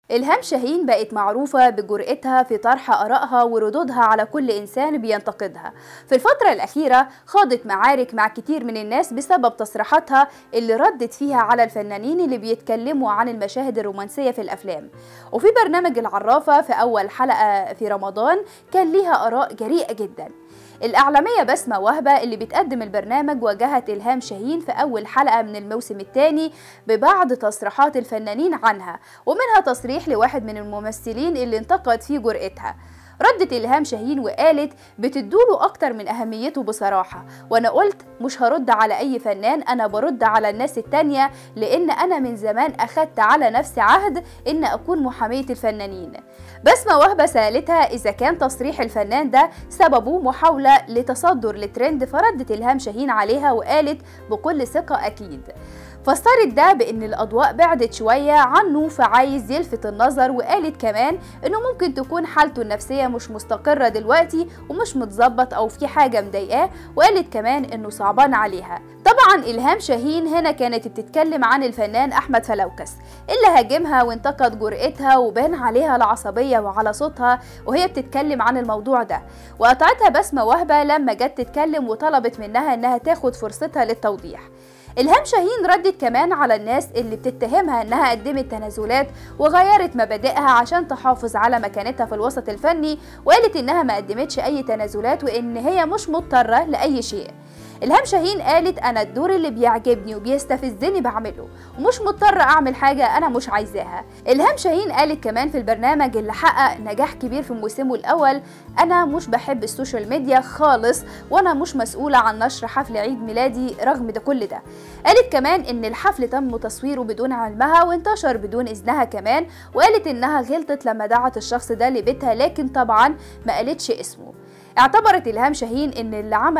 إلهام شاهين بقت معروفة بجرأتها في طرح آرائها وردودها على كل إنسان بينتقدها. في الفترة الأخيرة خاضت معارك مع كتير من الناس بسبب تصريحاتها اللي ردت فيها على الفنانين اللي بيتكلموا عن المشاهد الرومانسية في الأفلام. وفي برنامج العرافة في أول حلقة في رمضان كان ليها آراء جريئة جدا. الإعلامية بسمة وهبة اللي بتقدم البرنامج واجهت إلهام شاهين في أول حلقة من الموسم الثاني ببعض تصريحات الفنانين عنها، ومنها تصريح لواحد من الممثلين اللي انتقد فيه جرأتها. ردت إلهام شاهين وقالت بتدوله أكتر من أهميته بصراحة، وأنا قلت مش هرد على أي فنان، أنا برد على الناس التانية، لأن أنا من زمان أخدت على نفسي عهد إن أكون محامية الفنانين. بسمة وهبة سألتها إذا كان تصريح الفنان ده سببه محاولة لتصدر لترند، فردت إلهام شاهين عليها وقالت بكل ثقة أكيد. فسرت ده بأن الأضواء بعدت شوية عنه فعايز يلفت النظر، وقالت كمان أنه ممكن تكون حالته النفسية مش مستقرة دلوقتي ومش متظبط أو في حاجة مضايقاه، وقالت كمان أنه صعبان عليها. طبعا إلهام شاهين هنا كانت بتتكلم عن الفنان أحمد فلوكس اللي هاجمها وانتقد جرأتها وبان عليها العصبية وعلى صوتها وهي بتتكلم عن الموضوع ده، وقطعتها بسمة وهبة لما جت تتكلم وطلبت منها أنها تاخد فرصتها للتوضيح. إلهام شاهين ردت كمان على الناس اللي بتتهمها انها قدمت تنازلات وغيرت مبادئها عشان تحافظ على مكانتها في الوسط الفني، وقالت انها ما قدمتش اي تنازلات وان هي مش مضطرة لأي شيء. إلهام شاهين قالت أنا الدور اللي بيعجبني وبيستفزني بعمله ومش مضطرة أعمل حاجة أنا مش عايزاها. إلهام شاهين قالت كمان في البرنامج اللي حقق نجاح كبير في موسمه الأول أنا مش بحب السوشيال ميديا خالص، وأنا مش مسؤولة عن نشر حفل عيد ميلادي رغم ده كل ده. قالت كمان إن الحفل تم تصويره بدون علمها وانتشر بدون إذنها كمان، وقالت إنها غلطت لما دعت الشخص ده لبيتها لكن طبعا ما قالتش اسمه. اعتبرت إلهام شاهين ان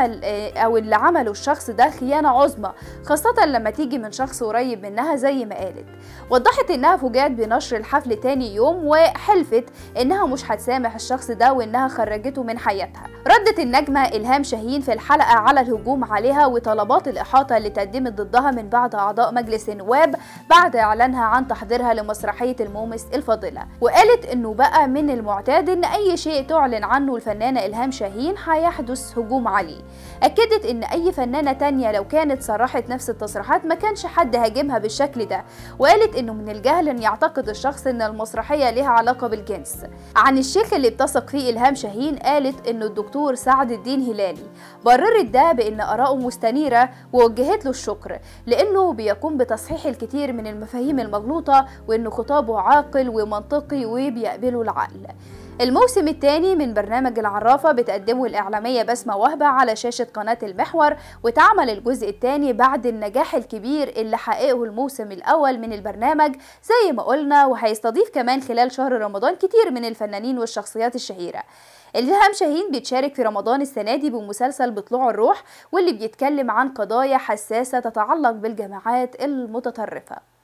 اللي عمله الشخص ده خيانة عظمى، خاصة لما تيجي من شخص قريب منها زي ما قالت. وضحت انها فوجئت بنشر الحفل تاني يوم وحلفت انها مش هتسامح الشخص ده وانها خرجته من حياتها. ردت النجمة إلهام شاهين في الحلقة على الهجوم عليها وطلبات الإحاطة اللي تقدمت ضدها من بعض أعضاء مجلس النواب بعد إعلانها عن تحضيرها لمسرحية المومس الفاضلة، وقالت انه بقى من المعتاد ان اي شيء تعلن عنه الفنانة إلهام شاهين هيحدث هجوم عليه. أكدت إن أي فنانة تانية لو كانت صرحت نفس التصريحات ما كانش حد هاجمها بالشكل ده، وقالت إنه من الجهل إن يعتقد الشخص إن المسرحية لها علاقة بالجنس. عن الشيخ اللي بتثق فيه إلهام شاهين قالت إنه الدكتور سعد الدين هلالي، بررت ده بإن آراءه مستنيرة ووجهت له الشكر لأنه بيقوم بتصحيح الكثير من المفاهيم المغلوطة وإنه خطابه عاقل ومنطقي وبيقبله العقل. الموسم الثاني من برنامج العرافة بتقدمه الإعلامية بسمة وهبة على شاشة قناة المحور، وتعمل الجزء الثاني بعد النجاح الكبير اللي حققه الموسم الأول من البرنامج زي ما قلنا، وهيستضيف كمان خلال شهر رمضان كتير من الفنانين والشخصيات الشهيرة. إلهام شاهين بتشارك في رمضان السنة دي بمسلسل بطلوع الروح واللي بيتكلم عن قضايا حساسة تتعلق بالجماعات المتطرفة.